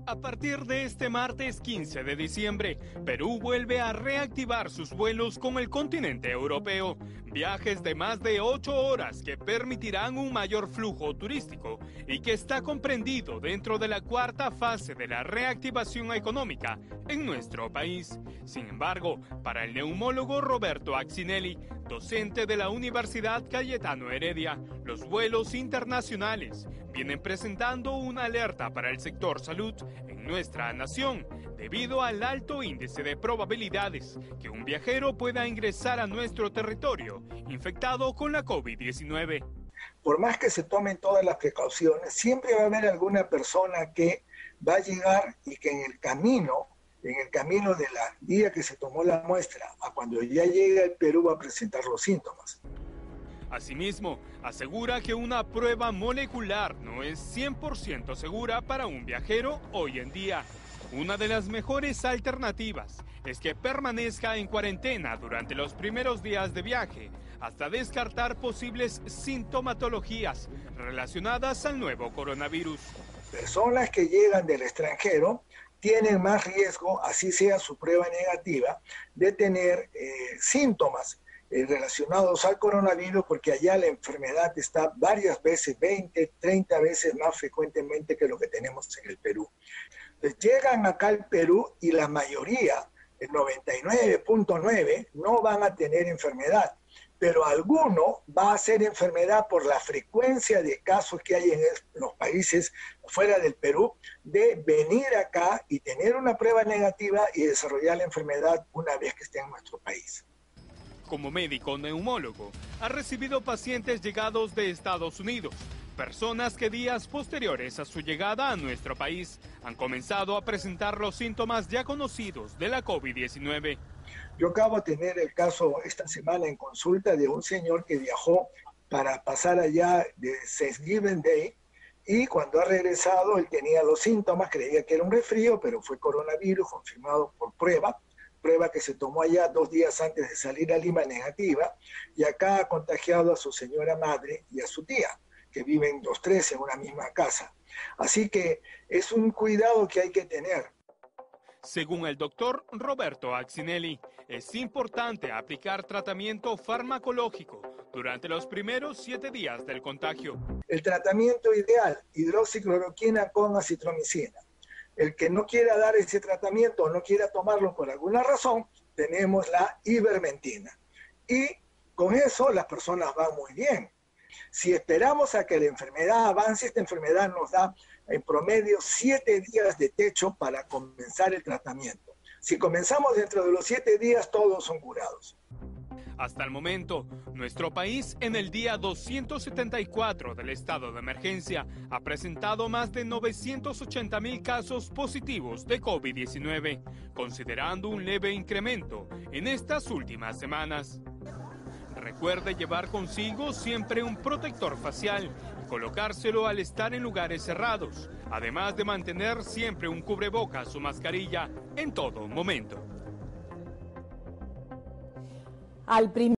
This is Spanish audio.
A partir de este martes 15 de diciembre, Perú vuelve a reactivar sus vuelos con el continente europeo. Viajes de más de 8 horas que permitirán un mayor flujo turístico y que está comprendido dentro de la cuarta fase de la reactivación económica en nuestro país. Sin embargo, para el neumólogo Roberto Accinelli, docente de la Universidad Cayetano Heredia, los vuelos internacionales vienen presentando una alerta para el sector salud en nuestra nación, debido al alto índice de probabilidades que un viajero pueda ingresar a nuestro territorio infectado con la COVID-19. Por más que se tomen todas las precauciones, siempre va a haber alguna persona que va a llegar y que en el camino de la día que se tomó la muestra a cuando ya llega al Perú va a presentar los síntomas. Asimismo, asegura que una prueba molecular no es 100% segura para un viajero hoy en día. Una de las mejores alternativas es que permanezca en cuarentena durante los primeros días de viaje, hasta descartar posibles sintomatologías relacionadas al nuevo coronavirus. Personas que llegan del extranjero tienen más riesgo, así sea su prueba negativa, de tener síntomas relacionados al coronavirus, porque allá la enfermedad está varias veces, 20, 30 veces más frecuentemente que lo que tenemos en el Perú. Entonces, llegan acá al Perú y la mayoría, el 99.9, no van a tener enfermedad, pero alguno va a hacer enfermedad por la frecuencia de casos que hay en los países fuera del Perú, de venir acá y tener una prueba negativa y desarrollar la enfermedad una vez que esté en nuestro país. Como médico neumólogo, ha recibido pacientes llegados de Estados Unidos, personas que días posteriores a su llegada a nuestro país han comenzado a presentar los síntomas ya conocidos de la COVID-19. Yo acabo de tener el caso esta semana en consulta de un señor que viajó para pasar allá de Thanksgiving Day y cuando ha regresado él tenía los síntomas, creía que era un resfrío, pero fue coronavirus confirmado por prueba que se tomó allá 2 días antes de salir a Lima negativa, y acá ha contagiado a su señora madre y a su tía, que viven los tres en una misma casa. Así que es un cuidado que hay que tener. Según el doctor Roberto Accinelli, es importante aplicar tratamiento farmacológico durante los primeros 7 días del contagio. El tratamiento ideal, hidroxicloroquina con acitromicina. El que no quiera dar ese tratamiento o no quiera tomarlo por alguna razón, tenemos la ivermectina. Y con eso las personas van muy bien. Si esperamos a que la enfermedad avance, esta enfermedad nos da en promedio 7 días de techo para comenzar el tratamiento. Si comenzamos dentro de los 7 días, todos son curados. Hasta el momento, nuestro país en el día 274 del estado de emergencia ha presentado más de 980,000 casos positivos de COVID-19, considerando un leve incremento en estas últimas semanas. Recuerde llevar consigo siempre un protector facial y colocárselo al estar en lugares cerrados, además de mantener siempre un cubrebocas o mascarilla en todo momento.